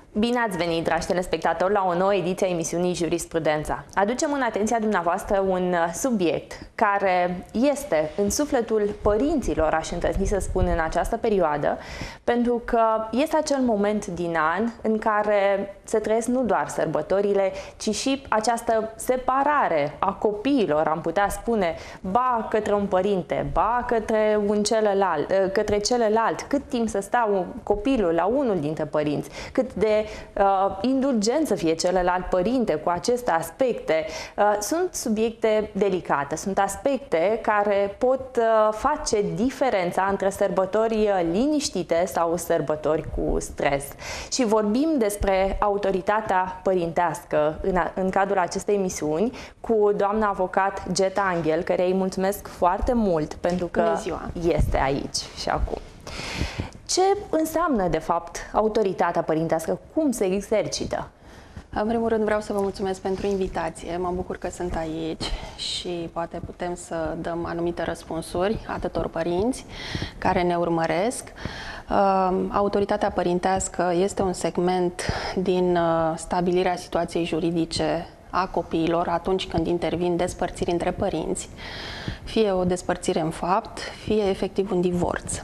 Bine ați venit, dragi telespectatori, la o nouă ediție a emisiunii Jurisprudența. Aducem în atenția dumneavoastră un subiect care este în sufletul părinților, aș îndrăzni să spun, în această perioadă, pentru că este acel moment din an în care se trăiesc nu doar sărbătorile, ci și această separare a copiilor, am putea spune, ba către un părinte, ba către celălalt, cât timp să stea copilul la unul dintre părinți, cât de indulgent să fie celălalt părinte cu aceste aspecte. Sunt subiecte delicate, sunt aspecte care pot face diferența între sărbători liniștite sau sărbători cu stres. Și vorbim despre autoritatea părintească în cadrul acestei emisiuni cu doamna avocat Geta Anghel, care îi mulțumesc foarte mult pentru că este aici și acum. Ce înseamnă, de fapt, autoritatea părintească? Cum se exercită? În primul rând vreau să vă mulțumesc pentru invitație. Mă bucur că sunt aici și poate putem să dăm anumite răspunsuri atâtor părinți care ne urmăresc. Autoritatea părintească este un segment din stabilirea situației juridice a copiilor atunci când intervin despărțiri între părinți, fie o despărțire în fapt, fie efectiv un divorț.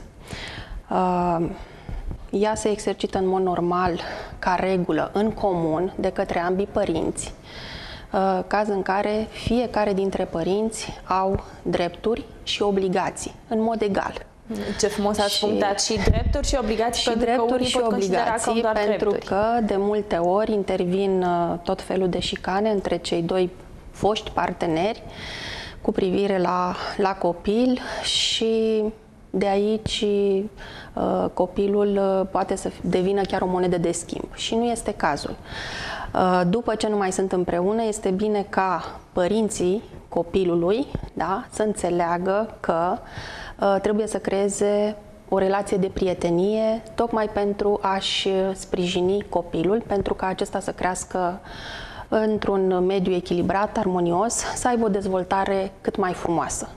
Ea se exercită în mod normal, ca regulă, în comun, de către ambii părinți, caz în care fiecare dintre părinți au drepturi și obligații, în mod egal. Ce frumos ați punctat, și drepturi și obligații, și drepturi și obligații, pentru că de multe ori intervin tot felul de șicane între cei doi foști parteneri cu privire la copil și de aici copilul poate să devină chiar o monedă de schimb și nu este cazul. După ce nu mai sunt împreună, este bine ca părinții copilului, da, să înțeleagă că trebuie să creeze o relație de prietenie tocmai pentru a-și sprijini copilul, pentru ca acesta să crească într-un mediu echilibrat, armonios, să aibă o dezvoltare cât mai frumoasă.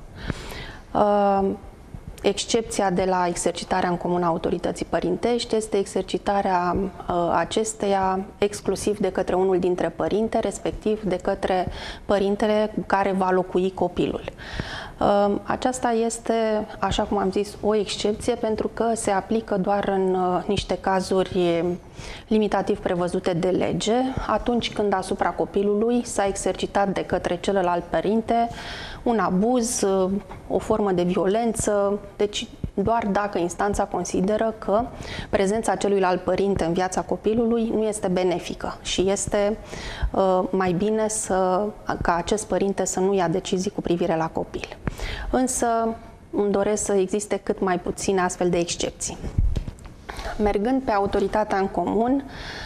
Excepția de la exercitarea în comun a autorității părintești este exercitarea acesteia exclusiv de către unul dintre părinte, respectiv de către părintele cu care va locui copilul. Aceasta este, așa cum am zis, o excepție pentru că se aplică doar în niște cazuri limitativ prevăzute de lege, atunci când asupra copilului s-a exercitat de către celălalt părinte un abuz, o formă de violență, deci doar dacă instanța consideră că prezența celuilalt părinte în viața copilului nu este benefică și este mai bine ca acest părinte să nu ia decizii cu privire la copil. Însă îmi doresc să existe cât mai puține astfel de excepții. Mergând pe autoritatea în comun,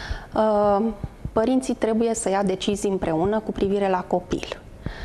părinții trebuie să ia decizii împreună cu privire la copil.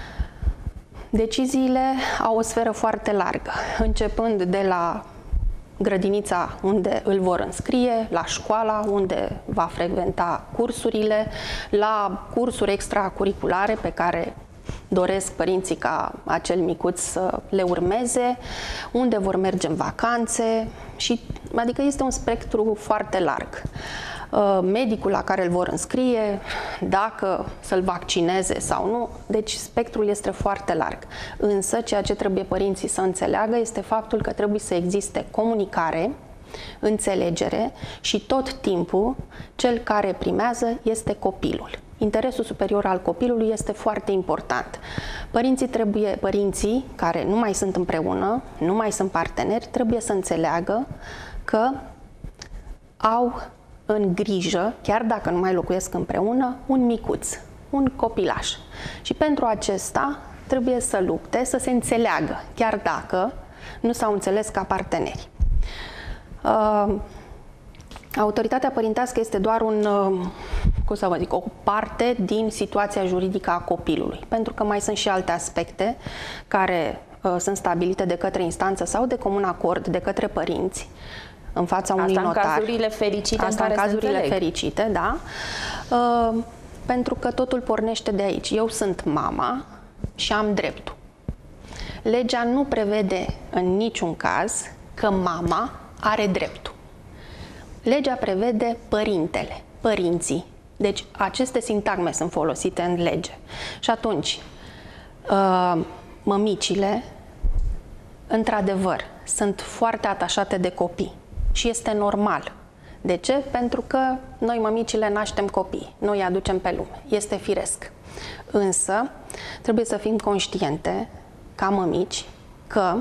Deciziile au o sferă foarte largă, începând de la grădinița unde îl vor înscrie, la școala unde va frecventa cursurile, la cursuri extracurriculare pe care doresc părinții ca acel micuț să le urmeze, unde vor merge în vacanțe, adică este un spectru foarte larg. Medicul la care îl vor înscrie, dacă să-l vaccineze sau nu, deci spectrul este foarte larg. Însă, ceea ce trebuie părinții să înțeleagă este faptul că trebuie să existe comunicare, înțelegere și tot timpul cel care primează este copilul. Interesul superior al copilului este foarte important. Părinții care nu mai sunt împreună, nu mai sunt parteneri, trebuie să înțeleagă că au în grijă, chiar dacă nu mai locuiesc împreună, un micuț, un copilaș. Și pentru acesta trebuie să lupte, să se înțeleagă, chiar dacă nu s-au înțeles ca parteneri. Autoritatea părintească este doar o parte din situația juridică a copilului, pentru că mai sunt și alte aspecte care sunt stabilite de către instanță sau de comun acord de către părinți, în fața unui notar. Asta în cazurile fericite. Asta în cazurile fericite, da. Pentru că totul pornește de aici. Eu sunt mama și am dreptul. Legea nu prevede în niciun caz că mama are dreptul. Legea prevede părintele. părinții. Deci aceste sintagme sunt folosite în lege. Și atunci, mămicile, într-adevăr, sunt foarte atașate de copii și este normal. De ce? Pentru că noi, mămicile, naștem copii, noi îi aducem pe lume. Este firesc. Însă, trebuie să fim conștiente, ca mămici, că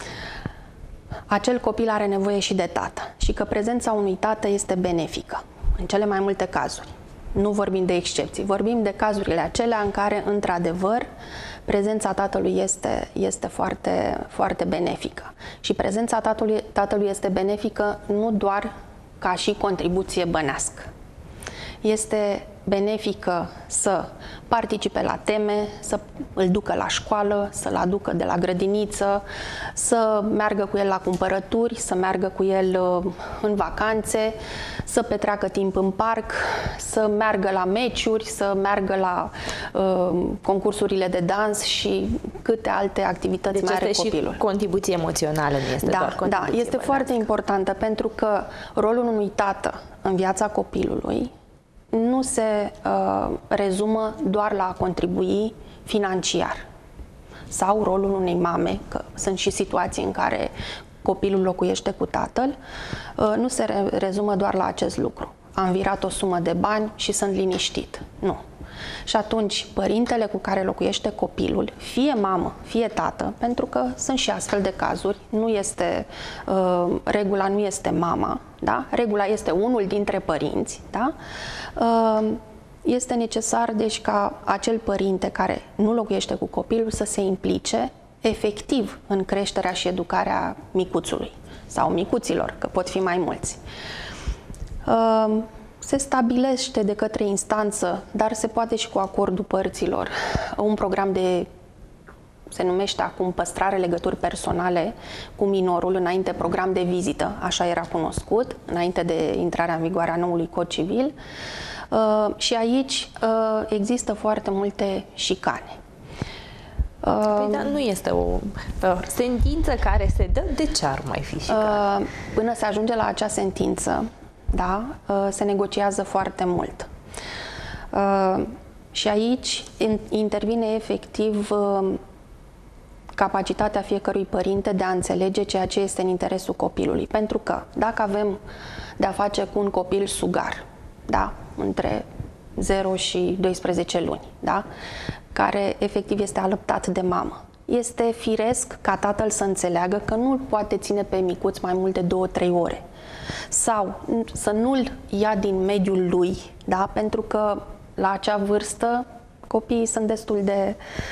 acel copil are nevoie și de tată și că prezența unui tată este benefică, în cele mai multe cazuri. Nu vorbim de excepții, vorbim de cazurile acelea în care, într-adevăr, prezența tatălui este foarte, foarte benefică. Și prezența tatălui este benefică nu doar ca și contribuție bănească. Este benefică să participe la teme, să îl ducă la școală, să-l aducă de la grădiniță, să meargă cu el la cumpărături, să meargă cu el în vacanțe, să petreacă timp în parc, să meargă la meciuri, să meargă la concursurile de dans și câte alte activități mai are copilul. Și contribuție emoțională, nu este doar contribuție Da, este bănească. foarte importantă, pentru că rolul unui tată în viața copilului nu se rezumă doar la a contribui financiar, sau rolul unei mame, că sunt și situații în care copilul locuiește cu tatăl, nu se rezumă doar la acest lucru. Am virat o sumă de bani și sunt liniștit. Nu. Și atunci, părintele cu care locuiește copilul, fie mamă, fie tată, pentru că sunt și astfel de cazuri, nu este, regula nu este mama, da? Regula este unul dintre părinți, da? Este necesar, deci, ca acel părinte care nu locuiește cu copilul să se implice efectiv în creșterea și educarea micuțului sau micuților, că pot fi mai mulți. Se stabilește de către instanță, dar se poate și cu acordul părților, un program se numește acum păstrare legături personale cu minorul, înainte program de vizită, așa era cunoscut, înainte de intrarea în vigoare a noului cod civil. Și aici există foarte multe șicane. Păi, dar nu este o sentință care se dă, de ce ar mai fi șicane? Până se ajunge la acea sentință, da, se negociază foarte mult. Și aici intervine efectiv capacitatea fiecărui părinte de a înțelege ceea ce este în interesul copilului. Pentru că dacă avem de-a face cu un copil sugar, da, între 0 și 12 luni, da, care efectiv este alăptat de mamă, este firesc ca tatăl să înțeleagă că nu îl poate ține pe micuț mai mult de 2-3 ore. Sau să nu-l ia din mediul lui, da? Pentru că la acea vârstă copiii sunt destul de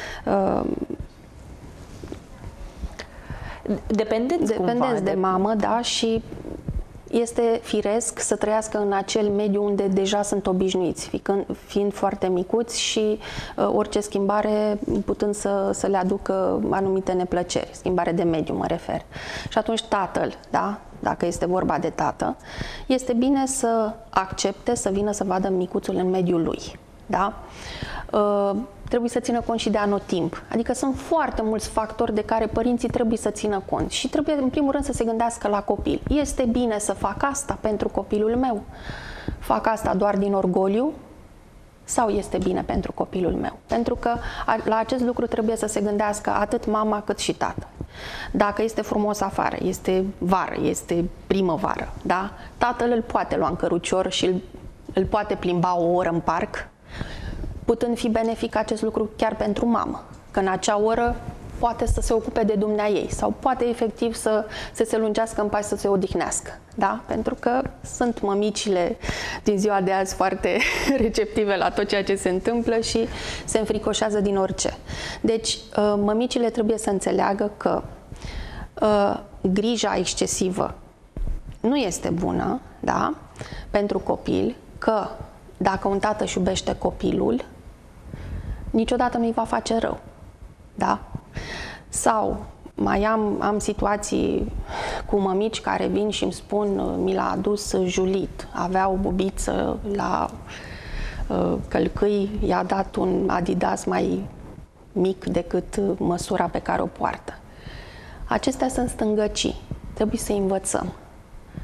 dependenți de mamă, da? Și este firesc să trăiască în acel mediu unde deja sunt obișnuiți, fiind foarte micuți și orice schimbare putând să le aducă anumite neplăceri, schimbare de mediu mă refer. Și atunci tatăl, da? Dacă este vorba de tată, este bine să accepte să vină să vadă micuțul în mediul lui. Da? Trebuie să țină cont și de anotimp. Adică sunt foarte mulți factori de care părinții trebuie să țină cont și trebuie în primul rând să se gândească la copil. Este bine să fac asta pentru copilul meu? Fac asta doar din orgoliu? Sau este bine pentru copilul meu? Pentru că la acest lucru trebuie să se gândească atât mama cât și tatăl. Dacă este frumos afară, este vară, este primăvară, da? Tatăl îl poate lua în cărucior și îl poate plimba o oră în parc, putând fi benefic acest lucru chiar pentru mamă, că în acea oră poate să se ocupe de dumneaei sau poate efectiv să se lungească în pace, să se odihnească, da? Pentru că sunt mămicile din ziua de azi foarte receptive la tot ceea ce se întâmplă și se înfricoșează din orice. Deci, mămicile trebuie să înțeleagă că grija excesivă nu este bună, da? Pentru copil, că dacă un tată își iubește copilul, niciodată nu-i va face rău, da? Sau mai am situații cu mămici care vin și îmi spun: mi l-a adus Julit, avea o bubiță la călcâi, i-a dat un Adidas mai mic decât măsura pe care o poartă. Acestea sunt stângăcii, trebuie să învățăm.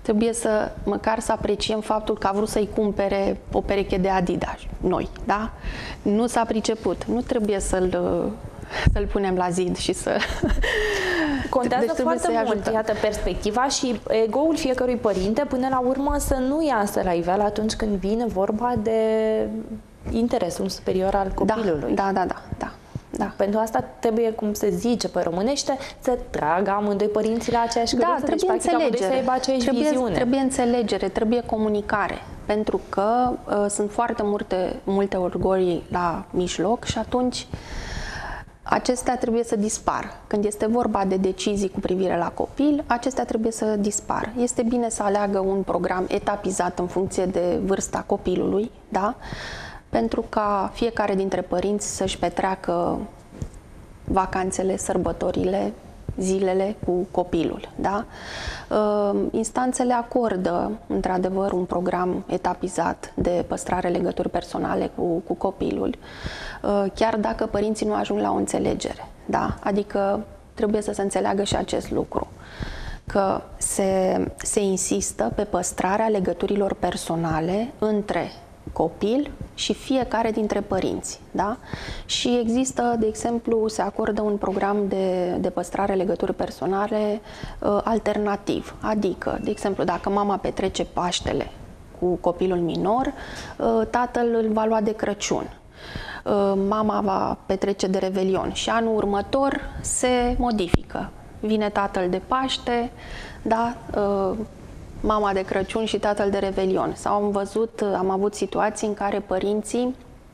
trebuie să măcar să apreciem faptul că a vrut să-i cumpere o pereche de Adidas, noi, da? Nu s-a priceput. Nu trebuie să-l punem la zid și să... Contează deci foarte mult, iată, perspectiva și ego-ul fiecărui părinte, până la urmă, să nu iasă la iveală atunci când vine vorba de interesul superior al copilului. Da. Pentru asta trebuie, cum se zice pe românește, să tragă amândoi părinții la aceeași căruță. Da, trebuie înțelegere. Să aibă aceeași viziune. Trebuie înțelegere, trebuie comunicare. Pentru că sunt foarte multe orgolii la mijloc și atunci acestea trebuie să dispară. Când este vorba de decizii cu privire la copil, acestea trebuie să dispară. Este bine să aleagă un program etapizat în funcție de vârsta copilului, da? Pentru ca fiecare dintre părinți să-și petreacă vacanțele, sărbătorile, zilele cu copilul. Da? Instanțele acordă, într-adevăr, un program etapizat de păstrare legături personale cu copilul, chiar dacă părinții nu ajung la o înțelegere. Da? Adică trebuie să se înțeleagă și acest lucru, că se insistă pe păstrarea legăturilor personale între copil și fiecare dintre părinți. Da? Și există, de exemplu, se acordă un program de păstrare legături personale alternativ. Adică, de exemplu, dacă mama petrece Paștele cu copilul minor, tatăl îl va lua de Crăciun. Mama va petrece de Revelion și anul următor se modifică. Vine tatăl de Paște, da? Mama de Crăciun și tatăl de Revelion. Sau am avut situații în care părinții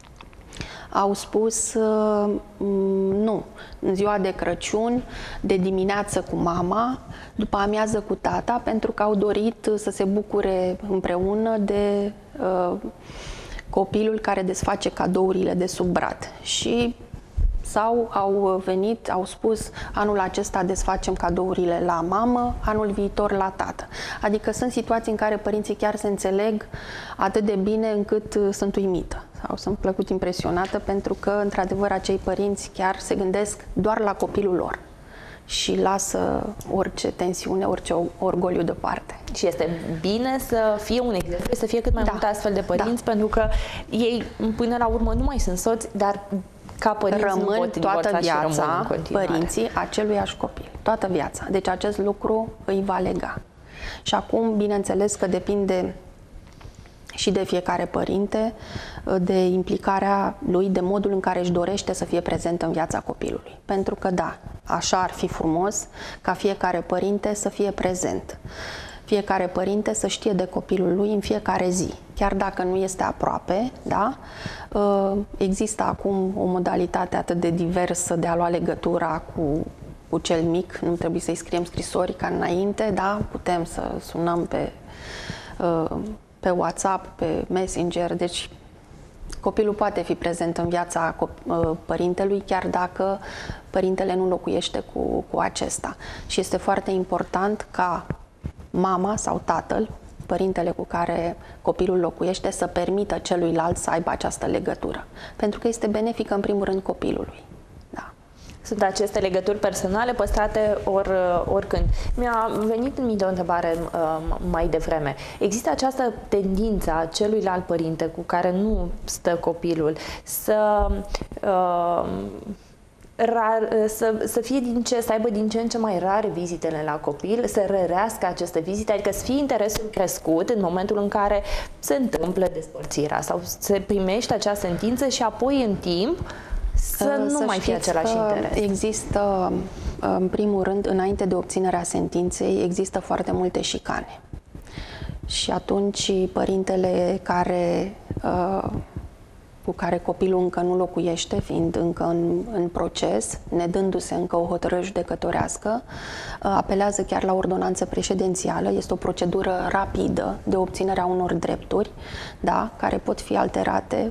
au spus nu, în ziua de Crăciun, de dimineață cu mama, după amiază cu tata, pentru că au dorit să se bucure împreună de copilul care desface cadourile de sub brad. Sau au spus, anul acesta desfacem cadourile la mamă, anul viitor la tată. Adică sunt situații în care părinții chiar se înțeleg atât de bine încât sunt uimită sau sunt plăcut impresionată, pentru că, într-adevăr, acei părinți chiar se gândesc doar la copilul lor și lasă orice tensiune, orice orgoliu deoparte. Și este bine să fie un exemplu, să fie cât mai multe astfel de părinți, pentru că ei, până la urmă, nu mai sunt soți, dar ca părinți rămân toată viața părinții aceluiași copil. Toată viața. Deci acest lucru îi va lega. Și acum, bineînțeles că depinde și de fiecare părinte, de implicarea lui, de modul în care își dorește să fie prezent în viața copilului. Pentru că, da, așa ar fi frumos ca fiecare părinte să fie prezent. Fiecare părinte să știe de copilul lui în fiecare zi, chiar dacă nu este aproape, da? Există acum o modalitate atât de diversă de a lua legătura cu cel mic, nu trebuie să-i scriem scrisori ca înainte, da? Putem să sunăm pe WhatsApp, pe Messenger, deci copilul poate fi prezent în viața părintelui, chiar dacă părintele nu locuiește cu acesta. Și este foarte important ca mama sau tatăl, părintele cu care copilul locuiește, să permită celuilalt să aibă această legătură. Pentru că este benefică, în primul rând, copilului. Da. Sunt aceste legături personale păstrate oricând. Mi-a venit în minte o întrebare mai devreme. Există această tendință a celuilalt părinte cu care nu stă copilul să aibă din ce în ce mai rare vizitele la copil, să rărească aceste vizite, adică să fie interesul crescut în momentul în care se întâmplă despărțirea sau se primește acea sentință și apoi în timp să nu mai fie același interes. Există, în primul rând, înainte de obținerea sentinței, există foarte multe șicane. Și atunci părintele cu care copilul încă nu locuiește, fiind încă în proces, nedându-se încă o hotărâre judecătorească, apelează chiar la ordonanță președințială. Este o procedură rapidă de obținere a unor drepturi, da, care pot fi alterate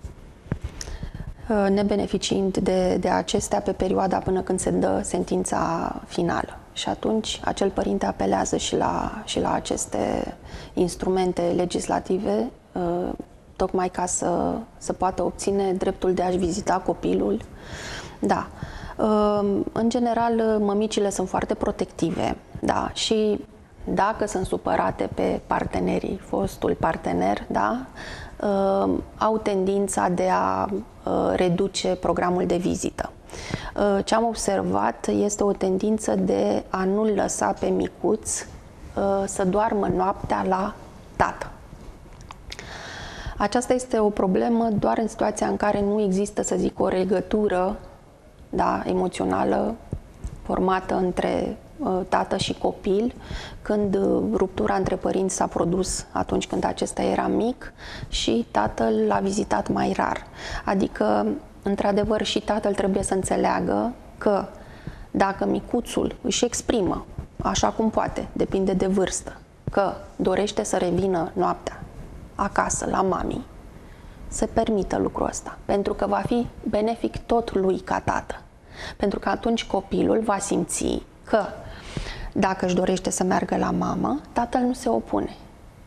nebeneficiind de acestea pe perioada până când se dă sentința finală. Și atunci acel părinte apelează și la aceste instrumente legislative, tocmai ca să poată obține dreptul de a-și vizita copilul. Da. În general, mămicile sunt foarte protective, da, și dacă sunt supărate pe partenerii, fostul partener, da, au tendința de a reduce programul de vizită. Ce am observat este o tendință de a nu-l lăsa pe micuț să doarmă noaptea la tată. Aceasta este o problemă doar în situația în care nu există, să zic, o legătură, da, emoțională formată între tată și copil, când ruptura între părinți s-a produs atunci când acesta era mic și tatăl l-a vizitat mai rar. Adică, într-adevăr, și tatăl trebuie să înțeleagă că dacă micuțul își exprimă așa cum poate, depinde de vârstă, că dorește să revină noaptea acasă la mami, să permită lucrul ăsta, pentru că va fi benefic tot lui ca tată. Pentru că atunci copilul va simți că dacă își dorește să meargă la mamă, tatăl nu se opune.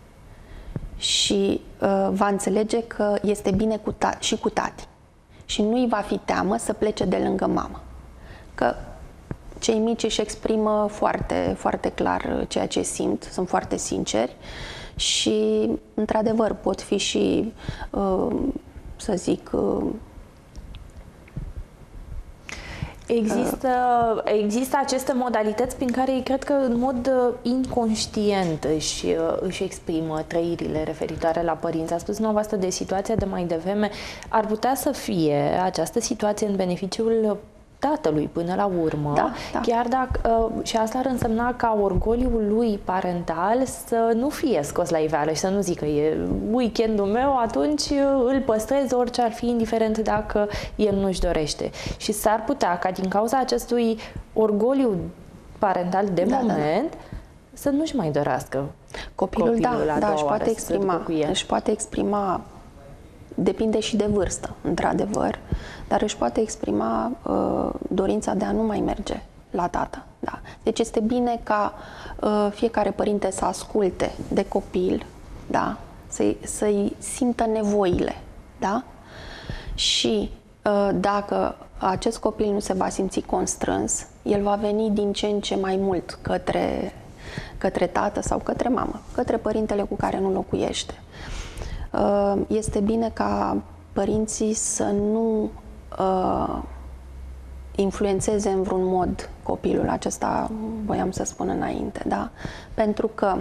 Și va înțelege că este bine și cu tati. Și nu-i va fi teamă să plece de lângă mamă. Că cei mici își exprimă foarte, foarte clar ceea ce simt, sunt foarte sinceri și, într-adevăr, pot fi și, să zic, Există aceste modalități prin care ei cred că în mod inconștient își exprimă trăirile referitoare la părinți. A spus dumneavoastră de situația de mai devreme. Ar putea să fie această situație în beneficiul tatălui până la urmă, da, da. Chiar dacă, și asta ar însemna ca orgoliul lui parental să nu fie scos la iveală și să nu zică e weekendul meu, atunci îl păstrez orice ar fi, indiferent dacă el nu-și dorește. Și s-ar putea ca din cauza acestui orgoliu parental de moment să nu-și mai dorească copilul da, își poate exprima, depinde și de vârstă, într-adevăr, dar își poate exprima dorința de a nu mai merge la tată. Da. Deci este bine ca fiecare părinte să asculte de copil, da? Să-i simtă nevoile. Da? Și dacă acest copil nu se va simți constrâns, el va veni din ce în ce mai mult către tată sau către mamă, către părintele cu care nu locuiește. Este bine ca părinții să nu influențeze în vreun mod copilul. Acesta voiam să spun înainte, da? Pentru că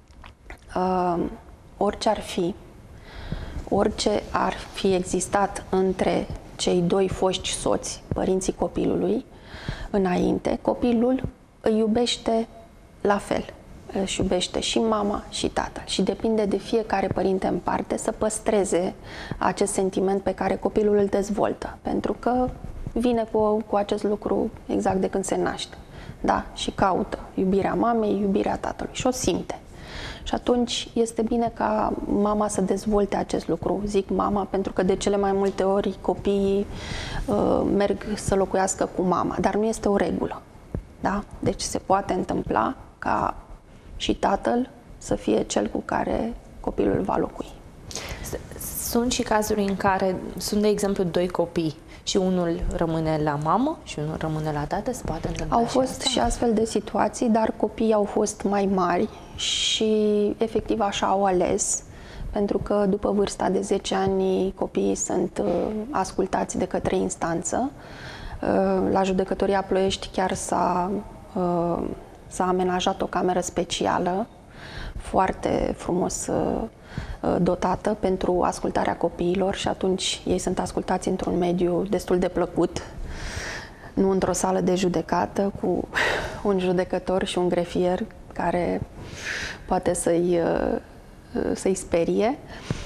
orice ar fi existat între cei doi foști soți, părinții copilului, înainte, copilul îi iubește la fel. Își iubește și mama și tatăl și depinde de fiecare părinte în parte să păstreze acest sentiment pe care copilul îl dezvoltă, pentru că vine cu acest lucru exact de când se naște, da? Și caută iubirea mamei, iubirea tatălui și o simte. Și atunci este bine ca mama să dezvolte acest lucru. Zic mama pentru că de cele mai multe ori copiii merg să locuiască cu mama, dar nu este o regulă, da? Deci se poate întâmpla ca și tatăl să fie cel cu care copilul va locui. Sunt și cazuri în care sunt, de exemplu, doi copii și unul rămâne la mamă și unul rămâne la tată? Se poate întâmpla? Au fost și astfel de situații, dar copiii au fost mai mari și efectiv așa au ales, pentru că după vârsta de 10 ani copiii sunt ascultați de către instanță. La Judecătoria Ploiești chiar s-a amenajat o cameră specială, foarte frumos dotată pentru ascultarea copiilor și atunci ei sunt ascultați într-un mediu destul de plăcut, nu într-o sală de judecată cu un judecător și un grefier care poate să-i sperie.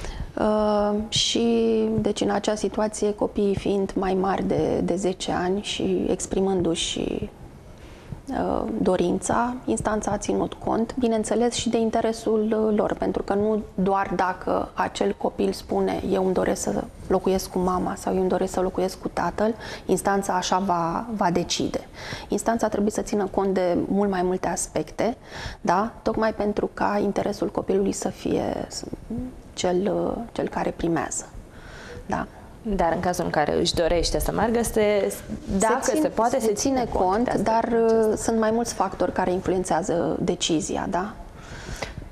Și deci în acea situație copiii fiind mai mari de 10 ani și exprimându-și dorința, instanța a ținut cont, bineînțeles, și de interesul lor, pentru că nu doar dacă acel copil spune eu îmi doresc să locuiesc cu mama sau eu îmi doresc să locuiesc cu tatăl, instanța așa va decide. Instanța trebuie să țină cont de mult mai multe aspecte, da? Tocmai pentru ca interesul copilului să fie cel care primează. Da. Dar în cazul în care își dorește să meargă, se poate, se ține cont, dar sunt mai mulți factori care influențează decizia, da?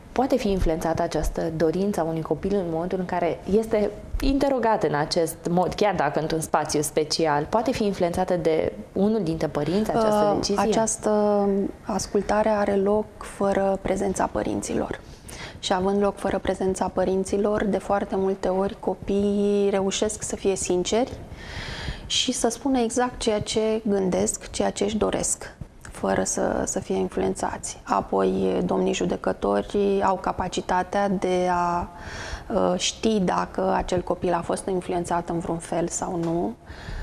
poate fi influențată această dorință a unui copil în momentul în care este interogat în acest mod, chiar dacă într-un spațiu special? Poate fi influențată de unul dintre părinți această decizie? Această ascultare are loc fără prezența părinților. Și având loc fără prezența părinților, de foarte multe ori copiii reușesc să fie sinceri și să spună exact ceea ce gândesc, ceea ce își doresc, fără să fie influențați. Apoi, domnii judecători au capacitatea de a ști dacă acel copil a fost influențat în vreun fel sau nu.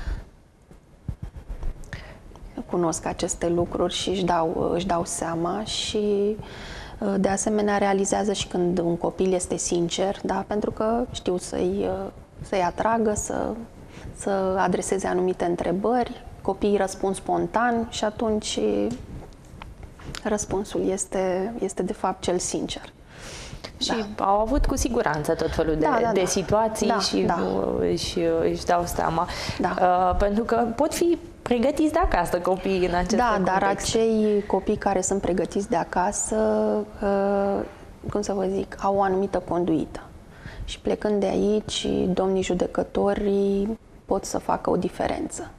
Cunosc aceste lucruri și își dau seama și de asemenea realizează și când un copil este sincer, da? Pentru că știu să-i atragă, să adreseze anumite întrebări, copiii răspund spontan și atunci răspunsul este de fapt cel sincer. Și au avut cu siguranță tot felul de situații și își dau seama. Pentru că pot fi pregătiți de acasă copiii în aceste contexte. Dar acei copii care sunt pregătiți de acasă, cum să vă zic, au o anumită conduită. Și plecând de aici, domnii judecători pot să facă o diferență.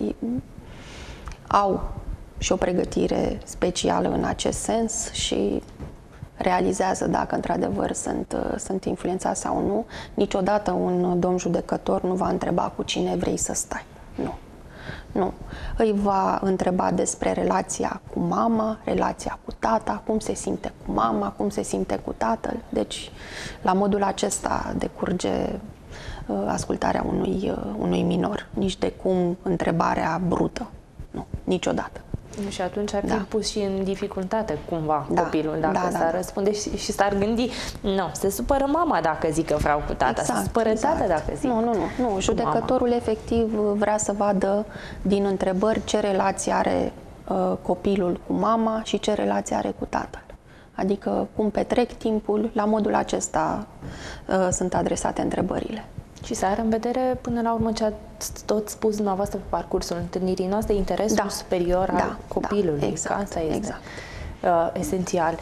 Au și o pregătire specială în acest sens și realizează dacă într-adevăr sunt influențați sau nu. Niciodată un domn judecător nu va întreba cu cine vrei să stai. Nu. Nu. Îi va întreba despre relația cu mama, relația cu tata, cum se simte cu mama, cum se simte cu tatăl. Deci, la modul acesta decurge ascultarea unui minor. Nici de cum întrebarea brută. Nu, niciodată. Și atunci ar fi pus și în dificultate cumva copilul dacă s-ar răspunde și s-ar gândi, nu, se supără mama dacă zic că vreau cu tata, se supără tata dacă zic. Nu. Judecătorul mama efectiv vrea să vadă din întrebări ce relație are copilul cu mama și ce relație are cu tatăl. Adică cum petrec timpul, la modul acesta sunt adresate întrebările. Și să are în vedere, până la urmă, ce ați tot spus dumneavoastră pe parcursul întâlnirii noastre, interesul superior al copilului. Exact, asta este esențial.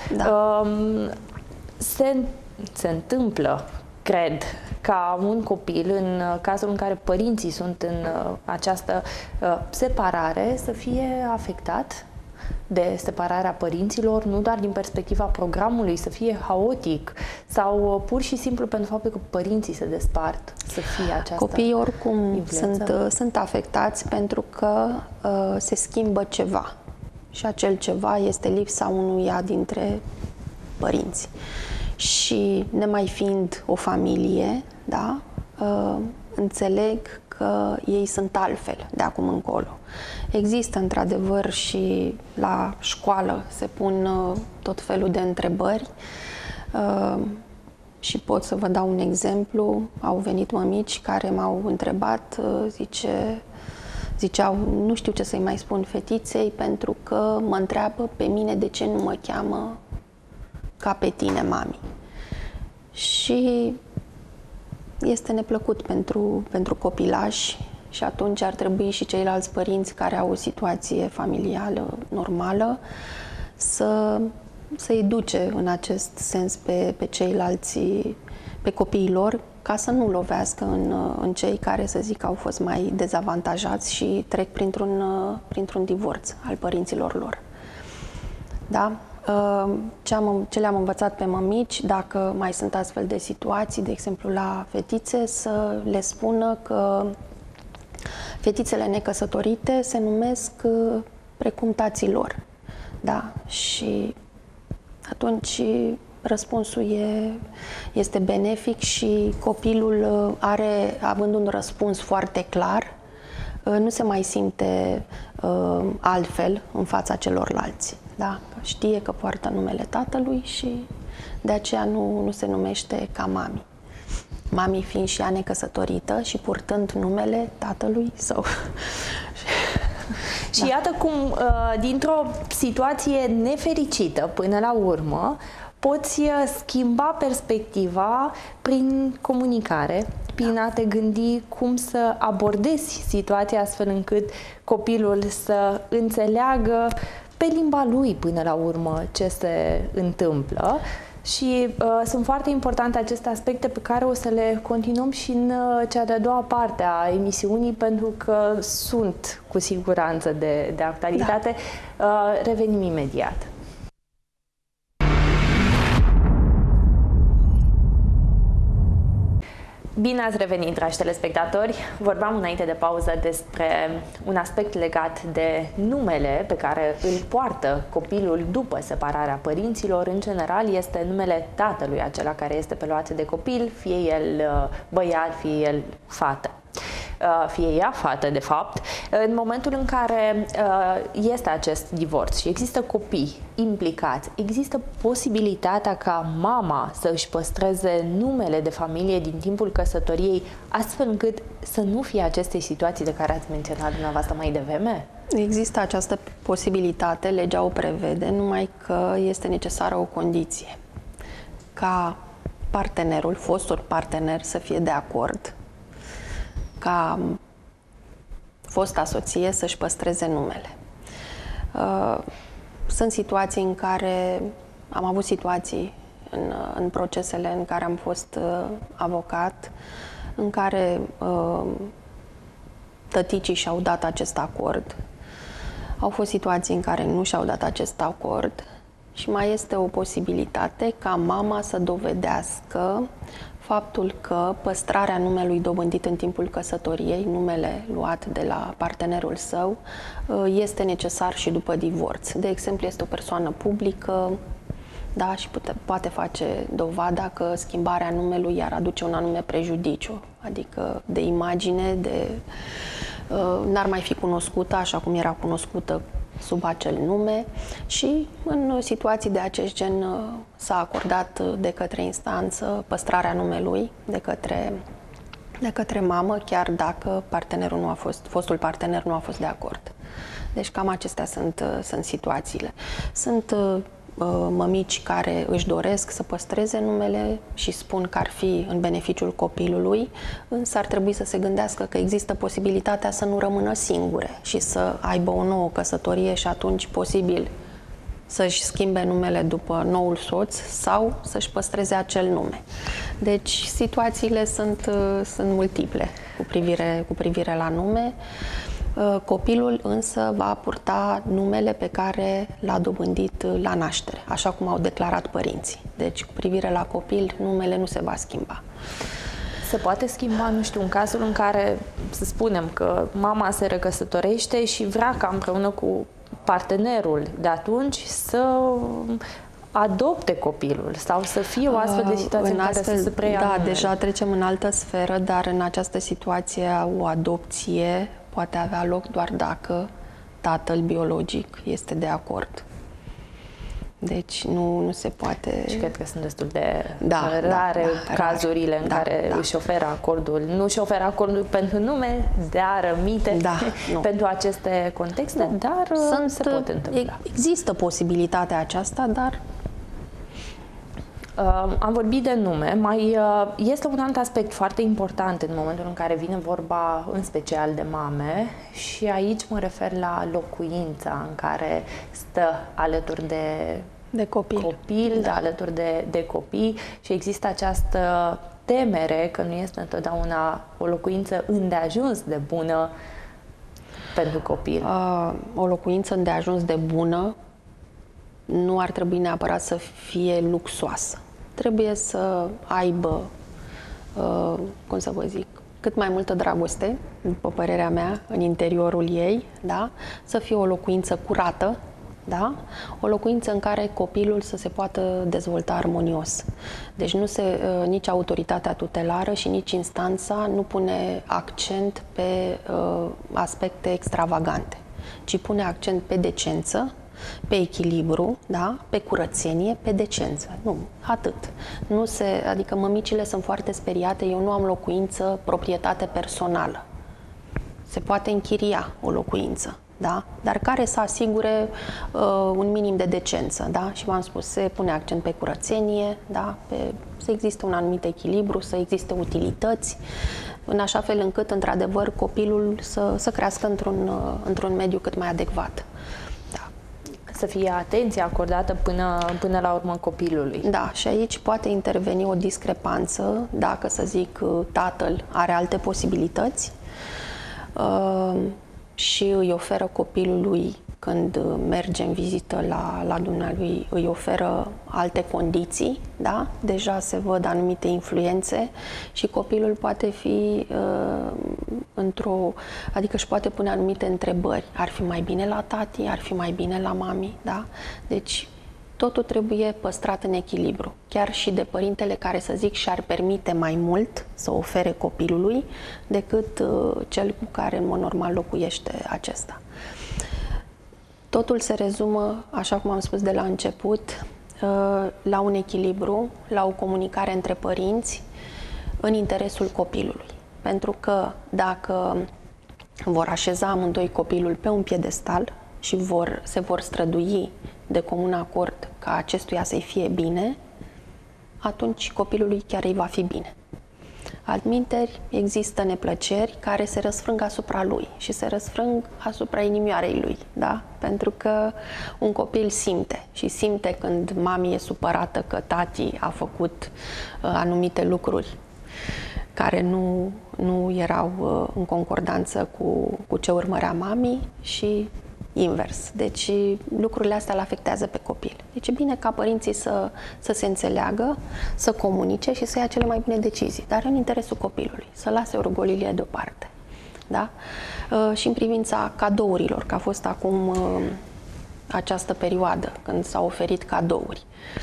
Se întâmplă, cred, ca un copil, în cazul în care părinții sunt în această separare, să fie afectat de separarea părinților, nu doar din perspectiva programului, să fie haotic sau pur și simplu pentru faptul că părinții se despart, să fie această Copiii oricum sunt afectați pentru că se schimbă ceva și acel ceva este lipsa unuia dintre părinți. Și nemai fiind o familie, înțeleg că ei sunt altfel de acum încolo. Există într-adevăr și la școală se pun tot felul de întrebări și pot să vă dau un exemplu. Au venit mămici care m-au întrebat, ziceau, nu știu ce să-i mai spun fetiței pentru că mă întreabă pe mine de ce nu mă cheamă ca pe tine, mami. Și este neplăcut pentru copilași și atunci ar trebui și ceilalți părinți care au o situație familială normală să educe în acest sens pe ceilalți, pe copiii lor, ca să nu lovească în cei care, să zic, au fost mai dezavantajați și trec printr-un divorț al părinților lor. Da? Ce le-am învățat pe mămici, dacă mai sunt astfel de situații, de exemplu la fetițe, să le spună că fetițele necăsătorite se numesc precum tații lor. Da? Și atunci răspunsul este benefic și copilul având un răspuns foarte clar, nu se mai simte altfel în fața celorlalți. Da? Știe că poartă numele tatălui și de aceea nu se numește ca mami. Mami fiind și ea necăsătorită și purtând numele tatălui său. Și iată cum, dintr-o situație nefericită până la urmă, poți schimba perspectiva prin comunicare, prin a te gândi cum să abordezi situația astfel încât copilul să înțeleagă pe limba lui până la urmă ce se întâmplă Și sunt foarte importante aceste aspecte pe care o să le continuăm și în cea de-a doua parte a emisiunii, pentru că sunt cu siguranță de actualitate. Da. Revenim imediat. Bine ați revenit, dragi telespectatori! Vorbeam înainte de pauză despre un aspect legat de numele pe care îl poartă copilul după separarea părinților. În general, este numele tatălui acela care este preluat de copil, fie el băiat, fie el fată. Fie ea fată, de fapt, în momentul în care este acest divorț și există copii implicați, există posibilitatea ca mama să își păstreze numele de familie din timpul căsătoriei, astfel încât să nu fie aceste situații de care ați menționat dumneavoastră mai devreme? Există această posibilitate, legea o prevede, numai că este necesară o condiție. Ca partenerul, fostul partener, să fie de acord ca fosta soție să-și păstreze numele. Sunt situații în care am avut situații în procesele în care am fost avocat, în care tăticii și-au dat acest acord. Au fost situații în care nu și-au dat acest acord și mai este o posibilitate ca mama să dovedească faptul că păstrarea numelui dobândit în timpul căsătoriei, numele luat de la partenerul său, este necesar și după divorț. De exemplu, este o persoană publică, da, și poate face dovada că schimbarea numelui i-ar aduce un anume prejudiciu, adică de imagine, n-ar mai fi cunoscută așa cum era cunoscută sub acel nume și în situații de acest gen s-a acordat de către instanță păstrarea numelui de către mamă, chiar dacă fostul partener nu a fost de acord. Deci cam acestea sunt situațiile. Sunt mămici care își doresc să păstreze numele și spun că ar fi în beneficiul copilului, însă ar trebui să se gândească că există posibilitatea să nu rămână singure și să aibă o nouă căsătorie și atunci posibil să-și schimbe numele după noul soț sau să-și păstreze acel nume. Deci situațiile sunt multiple cu privire la nume. Copilul însă va purta numele pe care l-a dobândit la naștere, așa cum au declarat părinții. Deci, cu privire la copil, numele nu se va schimba. Se poate schimba, nu știu, în cazul în care, să spunem că mama se recăsătorește și vrea ca împreună cu partenerul de atunci să adopte copilul sau să fie o astfel de situație în care să se preia numele. Deja trecem în altă sferă, dar în această situație o adopție poate avea loc doar dacă tatăl biologic este de acord. Deci nu se poate... Și cred că sunt destul de rare cazurile în care își oferă acordul. Nu își oferă acordul pentru nume, dar rămite pentru aceste contexte, dar se pot întâmpla. Există posibilitatea aceasta, dar... Am vorbit de nume, mai este un alt aspect foarte important în momentul în care vine vorba în special de mame și aici mă refer la locuința în care stă alături de copil, alături de copii și există această temere că nu este întotdeauna o locuință îndeajuns de bună pentru copil. O locuință îndeajuns de bună nu ar trebui neapărat să fie luxoasă. Trebuie să aibă, cum să vă zic, cât mai multă dragoste, după părerea mea, în interiorul ei, da? Să fie o locuință curată, da? O locuință în care copilul să se poată dezvolta armonios. Deci nici autoritatea tutelară și nici instanța nu pune accent pe aspecte extravagante, ci pune accent pe decență, pe echilibru, da? Pe curățenie, pe decență. Nu, atât. Adică mămicile sunt foarte speriate, eu nu am locuință, proprietate personală. Se poate închiria o locuință, da? Dar care să asigure un minim de decență, da? Și v-am spus, se pune accent pe curățenie, da? Să existe un anumit echilibru, să existe utilități, în așa fel încât, într-adevăr, copilul să crească într-un mediu cât mai adecvat. să fie atenție acordată până la urmă copilului. Da, și aici poate interveni o discrepanță dacă, să zic, tatăl are alte posibilități și îi oferă copilului, când merge în vizită la dumnealui, îi oferă alte condiții, da? Deja se văd anumite influențe și copilul poate fi adică își poate pune anumite întrebări. Ar fi mai bine la tati? Ar fi mai bine la mami? Da? Deci totul trebuie păstrat în echilibru. Chiar și de părintele care, să zic, și-ar permite mai mult să ofere copilului decât cel cu care în mod normal locuiește acesta. Totul se rezumă, așa cum am spus de la început, la un echilibru, la o comunicare între părinți în interesul copilului. Pentru că dacă vor așeza amândoi copilul pe un piedestal și se vor strădui de comun acord ca acestuia să-i fie bine, atunci copilului chiar îi va fi bine. Altminteri, există neplăceri care se răsfrâng asupra lui și se răsfrâng asupra inimioarei lui, da? Pentru că un copil simte și simte când mami e supărată că tati a făcut anumite lucruri care nu erau în concordanță cu ce urmărea mami și invers. Deci lucrurile astea îl afectează pe copil. Deci e bine ca părinții să se înțeleagă, să comunice și să ia cele mai bune decizii, dar în interesul copilului, să lase orgoliile deoparte. Da? Și în privința cadourilor, că a fost acum această perioadă când s-au oferit cadouri.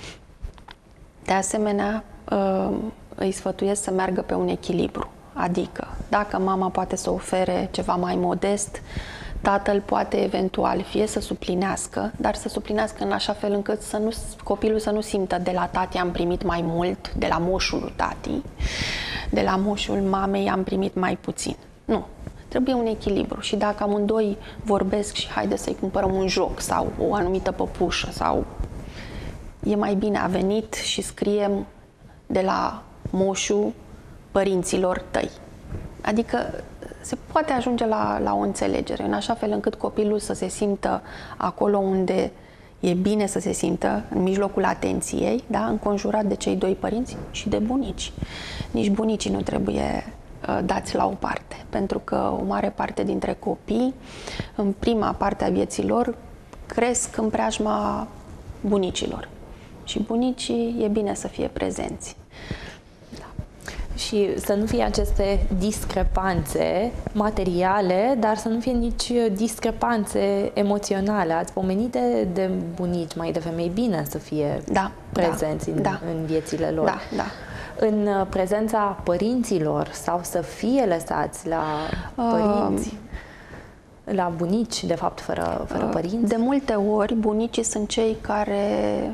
De asemenea, îi sfătuiesc să meargă pe un echilibru. Adică, dacă mama poate să ofere ceva mai modest, tatăl poate eventual fie să suplinească, dar să suplinească în așa fel încât copilul să nu simtă de la tati am primit mai mult, de la moșul lui tati, de la moșul mamei am primit mai puțin. Nu. Trebuie un echilibru și dacă amândoi vorbesc și haide să-i cumpărăm un joc sau o anumită păpușă sau e mai bine a venit și scriem de la moșul părinților tăi. Adică se poate ajunge la o înțelegere, în așa fel încât copilul să se simtă acolo unde e bine să se simtă, în mijlocul atenției, da? Înconjurat de cei doi părinți și de bunici. Nici bunicii nu trebuie dați la o parte, pentru că o mare parte dintre copii, în prima parte a vieții lor, cresc în preajma bunicilor. Și bunicii e bine să fie prezenți. Și să nu fie aceste discrepanțe materiale, dar să nu fie nici discrepanțe emoționale. Ați pomenit de bunici mai devreme, e bine să fie prezenți în viețile lor. Da, da. În prezența părinților sau să fie lăsați la părinți, la bunici, de fapt, fără părinți? De multe ori, bunicii sunt cei care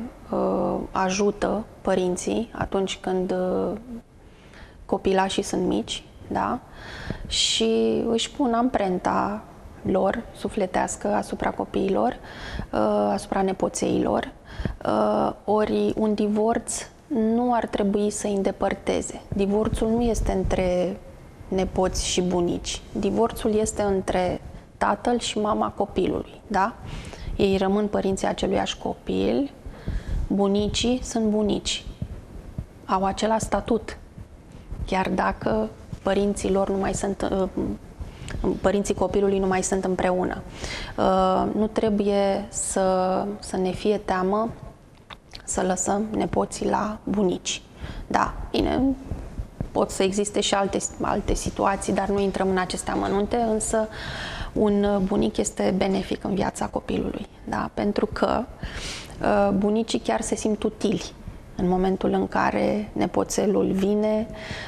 ajută părinții atunci când copilașii sunt mici, da? Și își pun amprenta lor sufletească asupra copiilor, asupra nepoțeilor. Ori un divorț nu ar trebui să îi îndepărteze. Divorțul nu este între nepoți și bunici. Divorțul este între tatăl și mama copilului, da? Ei rămân părinții aceluiași copil, bunicii sunt bunici. Au același statut. Chiar dacă părinții lor nu mai sunt, părinții copilului nu mai sunt împreună. Nu trebuie să ne fie teamă să lăsăm nepoții la bunici. Da, bine, pot să existe și alte situații, dar nu intrăm în aceste amănunte, însă un bunic este benefic în viața copilului, da? Pentru că bunicii chiar se simt utili în momentul în care nepoțelul vine,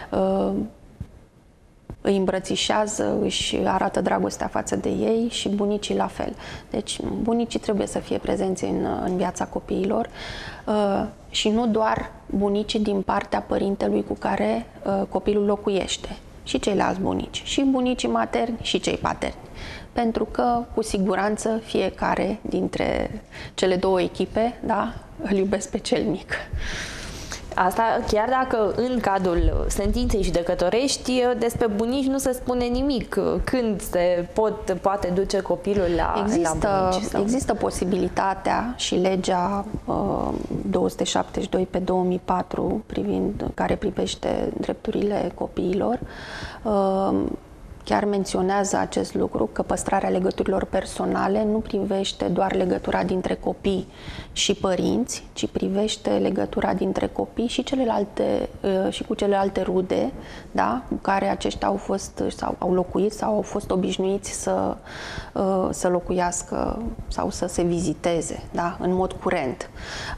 îi îmbrățișează, își arată dragostea față de ei și bunicii la fel. Deci bunicii trebuie să fie prezenți în viața copiilor și nu doar bunicii din partea părintelui cu care copilul locuiește, și ceilalți bunici, și bunicii materni și cei paterni. Pentru că, cu siguranță, fiecare dintre cele două echipe, da, îl iubesc pe cel mic. Asta chiar dacă în cadrul sentinței judecătorești despre bunici nu se spune nimic. Când se poate duce copilul la bunici? Sau? Există posibilitatea și legea 272 pe 2004 care privește drepturile copiilor chiar menționează acest lucru, că păstrarea legăturilor personale nu privește doar legătura dintre copii și părinți, ci privește legătura dintre copii și și cu celelalte rude, da, cu care aceștia au fost sau au locuit sau au fost obișnuiți să locuiască sau să se viziteze, da, în mod curent.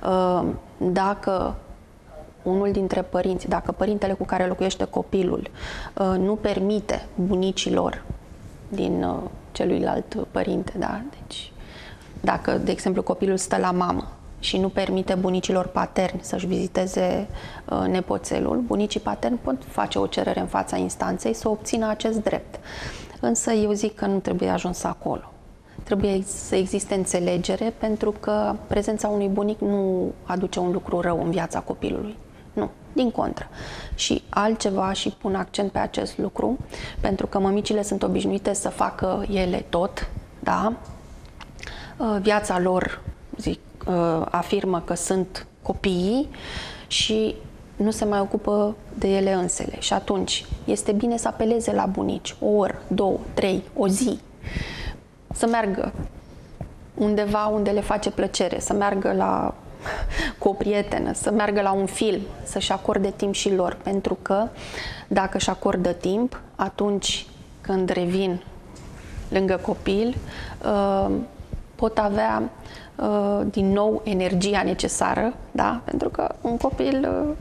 Dacă unul dintre părinți, dacă părintele cu care locuiește copilul nu permite bunicilor din celuilalt părinte, da? Deci, dacă, de exemplu, copilul stă la mamă și nu permite bunicilor paterni să-și viziteze nepoțelul, bunicii paterni pot face o cerere în fața instanței să obțină acest drept. Însă eu zic că nu trebuie ajuns acolo. Trebuie să existe înțelegere, pentru că prezența unui bunic nu aduce un lucru rău în viața copilului. Nu, din contră. Și altceva, și pun accent pe acest lucru, pentru că mămicile sunt obișnuite să facă ele tot, da? Viața lor, afirmă că sunt copiii și nu se mai ocupă de ele însele. Și atunci este bine să apeleze la bunici, o oră, 2, 3, o zi, să meargă undeva unde le face plăcere, să meargă cu o prietenă, să meargă la un film, să-și acorde timp și lor, pentru că dacă își acordă timp, atunci când revin lângă copil, pot avea din nou energia necesară, da? Pentru că un copil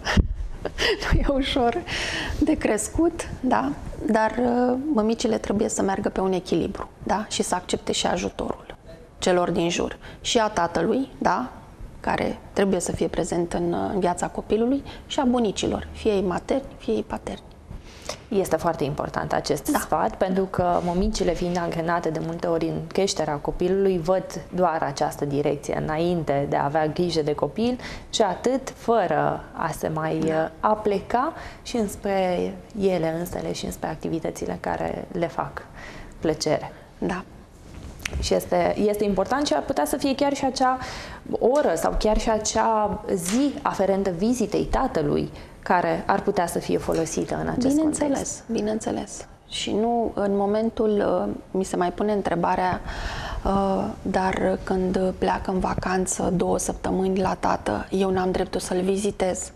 nu e ușor de crescut, da? Dar mămicile trebuie să meargă pe un echilibru, da? Și să accepte și ajutorul celor din jur. Și a tatălui, da? Care trebuie să fie prezent în viața copilului, și a bunicilor, fie ei materni, fie ei paterni. Este foarte important acest sfat, pentru că mămicile, fiind angrenate de multe ori în creșterea copilului, văd doar această direcție înainte de a avea grijă de copil și atât, fără a se mai apleca și înspre ele însele și înspre activitățile care le fac plăcere. Da. Și este important și ar putea să fie chiar și acea oră sau chiar și acea zi aferentă vizitei tatălui care ar putea să fie folosită în acest context. Bineînțeles. Și nu, în momentul, mi se mai pune întrebarea, dar când pleacă în vacanță 2 săptămâni la tată, eu n-am dreptul să-l vizitez.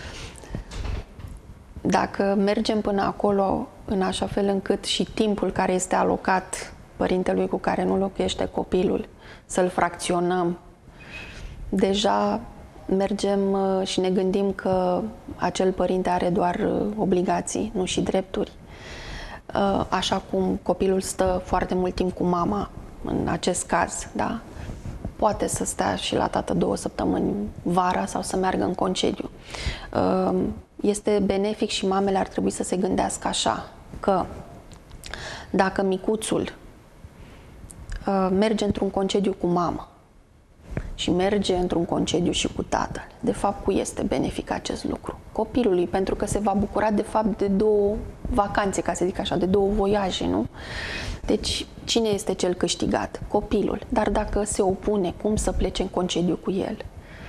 Dacă mergem până acolo, în așa fel încât și timpul care este alocat părintelui cu care nu locuiește copilul, să-l fracționăm, deja mergem și ne gândim că acel părinte are doar obligații, nu și drepturi. Așa cum copilul stă foarte mult timp cu mama, în acest caz, da? Poate să stea și la tată 2 săptămâni vara sau să meargă în concediu. Este benefic și mamele ar trebui să se gândească așa, că dacă micuțul merge într-un concediu cu mama și merge într-un concediu și cu tatăl, de fapt, cui este benefic acest lucru? Copilului, pentru că se va bucura de fapt de 2 vacanțe, ca să zic așa, de 2 voiaje, nu? Deci, cine este cel câștigat? Copilul. Dar dacă se opune, cum să plece în concediu cu el?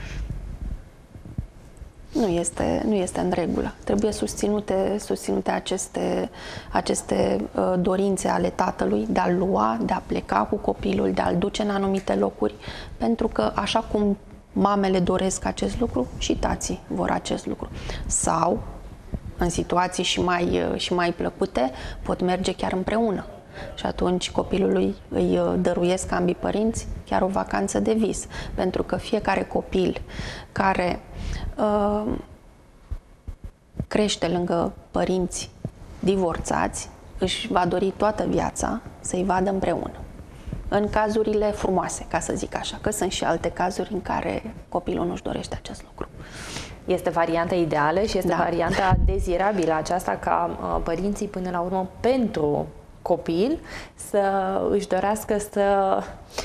Nu este în regulă. Trebuie susținute aceste dorințe ale tatălui de a-l lua, de a pleca cu copilul, de a-l duce în anumite locuri, pentru că așa cum mamele doresc acest lucru, și tații vor acest lucru. Sau, în situații și mai plăcute, pot merge chiar împreună. Și atunci copilului îi dăruiesc ambii părinți chiar o vacanță de vis. Pentru că fiecare copil care crește lângă părinți divorțați își va dori toată viața să-i vadă împreună. În cazurile frumoase, ca să zic așa, că sunt și alte cazuri în care copilul nu-și dorește acest lucru. Este varianta ideală și este varianta dezirabilă aceasta ca părinții până la urmă pentru copil să își dorească să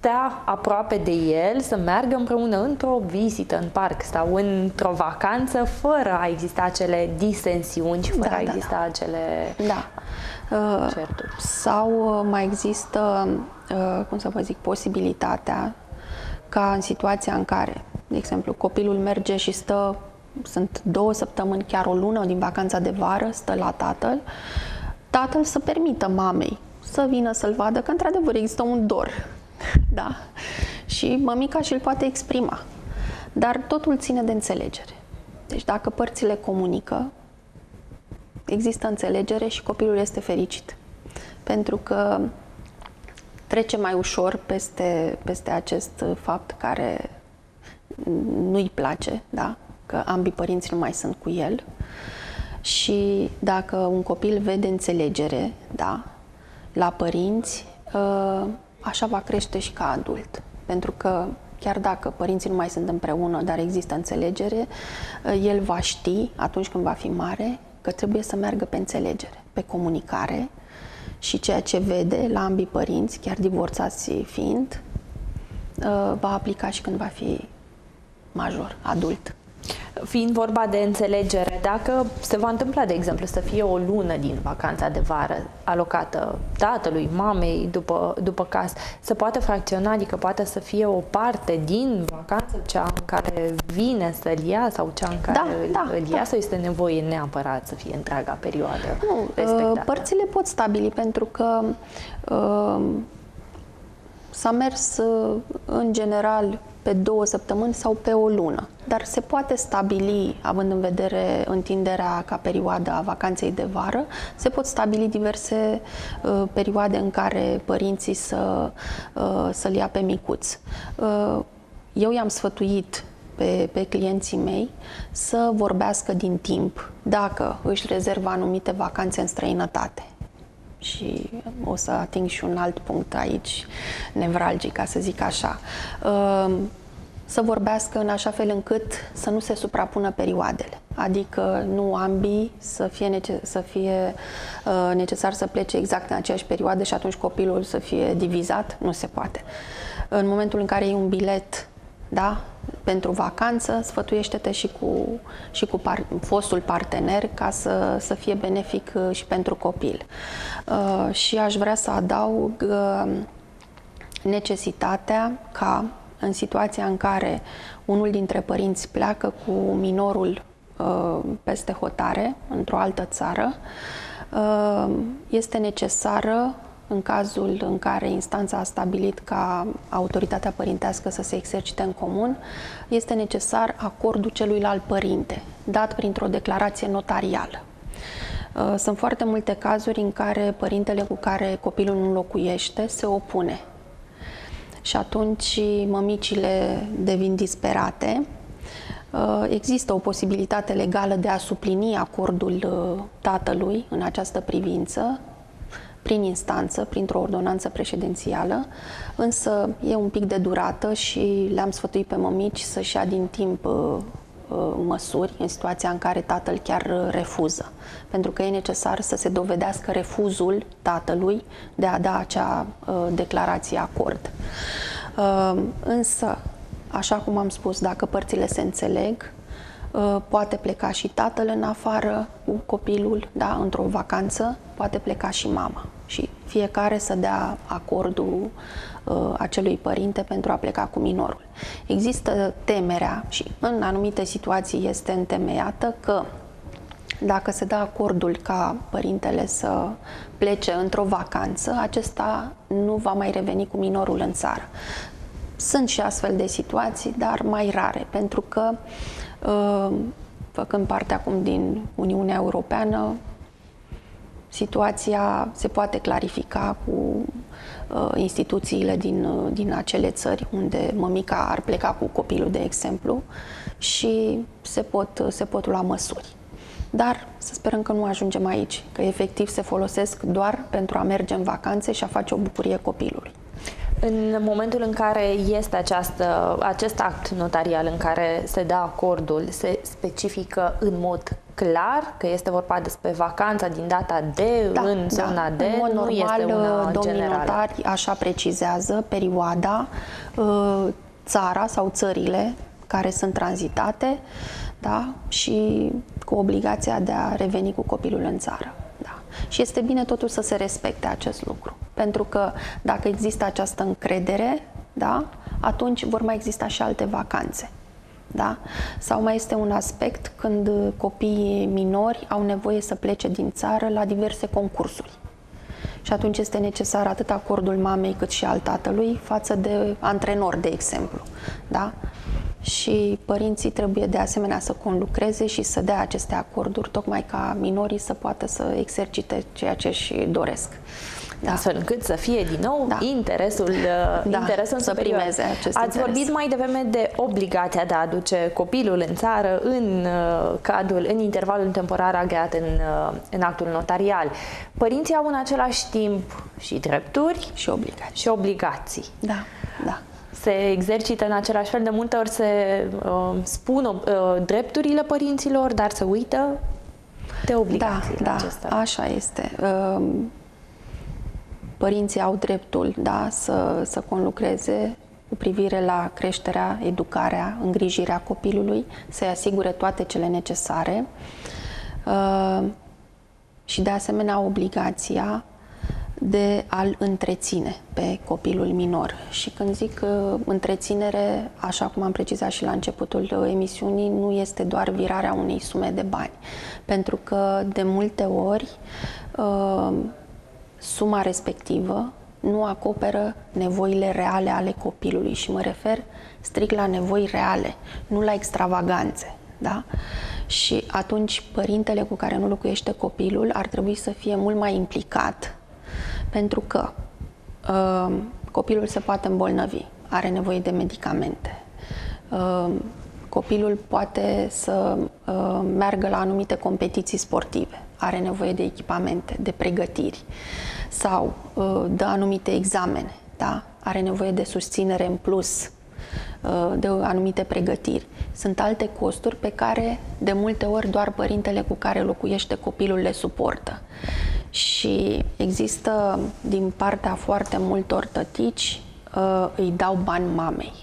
stea aproape de el, să meargă împreună într-o vizită în parc sau într-o vacanță, fără a exista acele disensiuni și fără a exista acele certuri. Sau mai există, cum să vă zic, posibilitatea ca în situația în care, de exemplu, copilul merge și sunt 2 săptămâni, chiar o lună din vacanța de vară, stă la tatăl să permită mamei să vină să-l vadă, că într-adevăr există un dor, da? Și mămica și-l poate exprima. Dar totul ține de înțelegere. Deci dacă părțile comunică, există înțelegere și copilul este fericit. Pentru că trece mai ușor peste acest fapt care nu-i place, da? Că ambii părinți nu mai sunt cu el. Și dacă un copil vede înțelegere, da, la părinți, așa va crește și ca adult. Pentru că chiar dacă părinții nu mai sunt împreună, dar există înțelegere, el va ști, atunci când va fi mare, că trebuie să meargă pe înțelegere, pe comunicare, și ceea ce vede la ambii părinți, chiar divorțați fiind, va aplica și când va fi major, adult. Fiind vorba de înțelegere, dacă se va întâmpla, de exemplu, să fie o lună din vacanța de vară alocată tatălui, mamei, după caz, se poate fracționa, adică poate să fie o parte din vacanță, cea în care vine să-l ia sau cea în care îl ia, sau este nevoie neapărat să fie întreaga perioadă respectată? Părțile pot stabili, pentru că s-a mers în general pe 2 săptămâni sau pe o lună. Dar se poate stabili, având în vedere întinderea ca perioadă a vacanței de vară, se pot stabili diverse perioade în care părinții să-l ia pe micuț. Eu i-am sfătuit pe clienții mei să vorbească din timp dacă își rezervă anumite vacanțe în străinătate. Și o să ating și un alt punct aici, nevralgic, ca să zic așa. Să vorbească în așa fel încât să nu se suprapună perioadele. Adică nu ambii să fie necesar să plece exact în aceeași perioadă și atunci copilul să fie divizat. Nu se poate. În momentul în care iei un bilet, da, pentru vacanță, sfătuiește-te și cu fostul partener ca să fie benefic și pentru copil. Și aș vrea să adaug necesitatea ca în situația în care unul dintre părinți pleacă cu minorul peste hotare, într-o altă țară, este necesară, în cazul în care instanța a stabilit ca autoritatea părintească să se exercite în comun, este necesar acordul celuilalt părinte, dat printr-o declarație notarială. Sunt foarte multe cazuri în care părintele cu care copilul nu locuiește se opune. Și atunci mămicile devin disperate. Există o posibilitate legală de a suplini acordul tatălui în această privință, prin instanță, printr-o ordonanță președințială, însă e un pic de durată și le-am sfătuit pe mămici să-și ia din timp măsuri în situația în care tatăl chiar refuză. Pentru că e necesar să se dovedească refuzul tatălui de a da acea declarație acord. Însă, așa cum am spus, dacă părțile se înțeleg, poate pleca și tatăl în afară cu copilul, da, într-o vacanță, poate pleca și mama. Și fiecare să dea acordul acelui părinte pentru a pleca cu minorul. Există temerea, și în anumite situații este întemeiată, că dacă se dă acordul ca părintele să plece într-o vacanță, acesta nu va mai reveni cu minorul în țară. Sunt și astfel de situații, dar mai rare, pentru că făcând parte acum din Uniunea Europeană, situația se poate clarifica cu instituțiile din acele țări unde mămica ar pleca cu copilul, de exemplu, și se pot lua măsuri. Dar să sperăm că nu ajungem aici, că efectiv se folosesc doar pentru a merge în vacanțe și a face o bucurie copilului. În momentul în care este acest act notarial în care se dă acordul, se specifică în mod clar că este vorba despre vacanța din data de în zona de, în mod nu normal, este una domnii generală. notari așa precizează perioada, țara sau țările care sunt tranzitate, da? Și cu obligația de a reveni cu copilul în țară. Da. Și este bine totuși să se respecte acest lucru, pentru că dacă există această încredere, da? Atunci vor mai exista și alte vacanțe. Da? Sau mai este un aspect când copiii minori au nevoie să plece din țară la diverse concursuri. Și atunci este necesar atât acordul mamei cât și al tatălui față de antrenor, de exemplu. Da? Și părinții trebuie de asemenea să conlucreze și să dea aceste acorduri, tocmai ca minorii să poată să exercite ceea ce își doresc. Da. Astfel încât să fie din nou interesul să primeze acest Ați vorbit mai devreme de obligația de a aduce copilul în țară în intervalul temporar agreat în actul notarial. Părinții au în același timp și drepturi și obligații. Da, da. Se exercită în același fel, de multe ori se spun drepturile părinților, dar se uită de obligațiile acestea. Da, așa este. Părinții au dreptul, da, să conlucreze cu privire la creșterea, educarea, îngrijirea copilului, să-i asigure toate cele necesare și de asemenea obligația de a-l întreține pe copilul minor. Și când zic întreținere, așa cum am precizat și la începutul emisiunii, nu este doar virarea unei sume de bani, pentru că de multe ori suma respectivă nu acoperă nevoile reale ale copilului și mă refer strict la nevoi reale, nu la extravaganțe. Da? Și atunci părintele cu care nu locuiește copilul ar trebui să fie mult mai implicat, pentru că copilul se poate îmbolnăvi, are nevoie de medicamente, copilul poate să meargă la anumite competiții sportive, are nevoie de echipamente, de pregătiri sau dă anumite examene, da? Are nevoie de susținere în plus, de anumite pregătiri. Sunt alte costuri pe care de multe ori doar părintele cu care locuiește copilul le suportă. Și există din partea foarte multor tătici, îi dau bani mamei.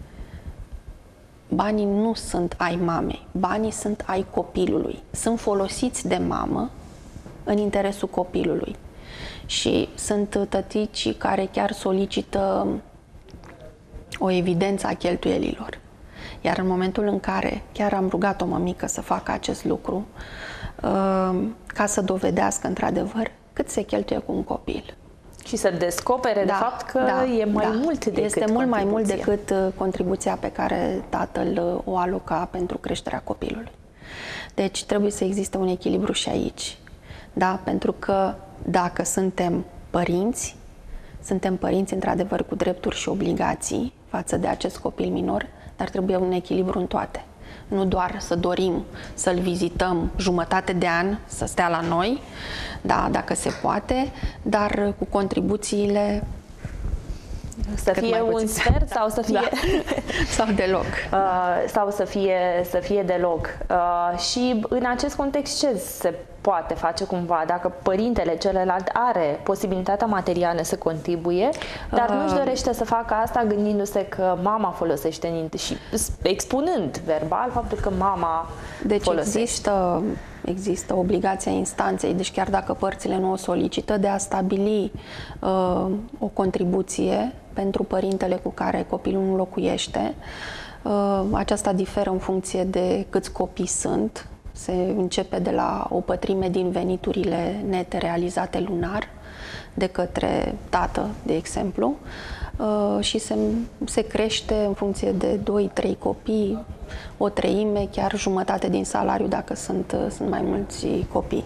Banii nu sunt ai mamei, banii sunt ai copilului. Sunt folosiți de mamă în interesul copilului. Și sunt tătici care chiar solicită o evidență a cheltuielilor. Iar în momentul în care chiar am rugat o mămică să facă acest lucru, ca să dovedească într-adevăr cât se cheltuie cu un copil. Și să descopere de fapt că e mai mult decât este mult mai mult decât contribuția pe care tatăl o aloca pentru creșterea copilului. Deci trebuie să existe un echilibru și aici. Da? Pentru că dacă suntem părinți într-adevăr cu drepturi și obligații față de acest copil minor, dar trebuie un echilibru în toate. Nu doar să dorim să-l vizităm jumătate de an, să stea la noi, da, dacă se poate, dar cu contribuțiile să fie un sfert sau să fie sau deloc. Sau să fie deloc. Și în acest context ce se poate face cumva dacă părintele celălalt are posibilitatea materială să contribuie, dar nu-și dorește să facă asta gândindu-se că mama folosește și expunând verbal faptul că mama folosește. Există obligația instanței, deci chiar dacă părțile nu o solicită, de a stabili o contribuție pentru părintele cu care copilul nu locuiește. Aceasta diferă în funcție de câți copii sunt. Se începe de la o pătrime din veniturile nete realizate lunar de către tată, de exemplu, și se crește în funcție de 2-3 copii, o treime, chiar jumătate din salariu dacă sunt mai mulți copii.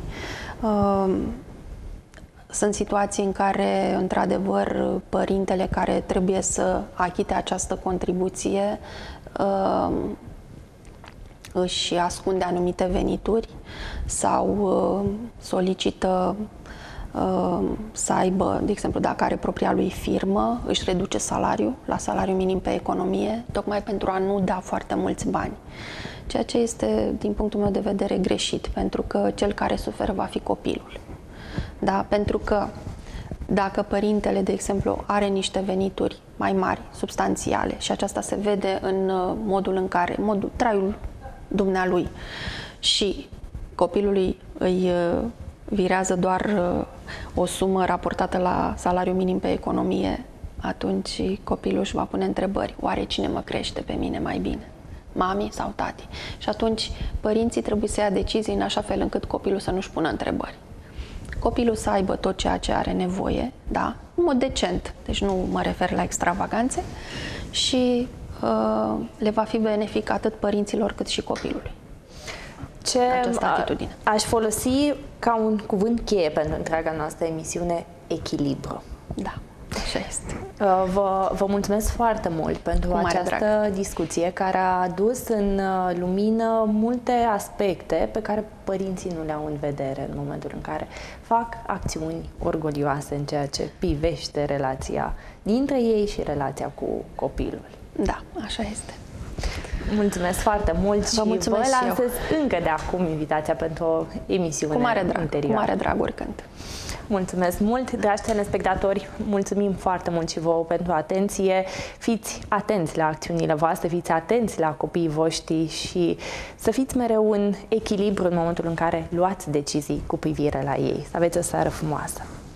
Sunt situații în care, într-adevăr, părintele care trebuie să achite această contribuție își ascunde anumite venituri sau solicită să aibă, de exemplu, dacă are propria lui firmă, își reduce salariul la salariu minim pe economie, tocmai pentru a nu da foarte mulți bani. Ceea ce este, din punctul meu de vedere, greșit, pentru că cel care suferă va fi copilul. Da? Pentru că dacă părintele, de exemplu, are niște venituri mai mari, substanțiale, și aceasta se vede în modul în care, traiul dumnealui, și copilului îi virează doar o sumă raportată la salariul minim pe economie, atunci copilul își va pune întrebări. Oare cine mă crește pe mine mai bine? Mami sau tati? Și atunci părinții trebuie să ia decizii în așa fel încât copilul să nu-și pună întrebări. Copilul să aibă tot ceea ce are nevoie, da, în mod decent, deci nu mă refer la extravaganțe, și le va fi benefic atât părinților cât și copilului. Această atitudine. Aș folosi ca un cuvânt cheie pentru întreaga noastră emisiune: echilibru. Da, așa este. Vă mulțumesc foarte mult pentru această discuție care a adus în lumină multe aspecte pe care părinții nu le au în vedere în momentul în care fac acțiuni orgolioase în ceea ce privește relația dintre ei și relația cu copilul. Da, așa este. Mulțumesc foarte mult și vă lansez încă de acum invitația pentru o emisiune interioară. Cu mare drag, oricând. Mulțumesc mult, dragi telespectatori, mulțumim foarte mult și vouă pentru atenție. Fiți atenți la acțiunile voastre, fiți atenți la copiii voștri și să fiți mereu în echilibru în momentul în care luați decizii cu privire la ei. Să aveți o seară frumoasă!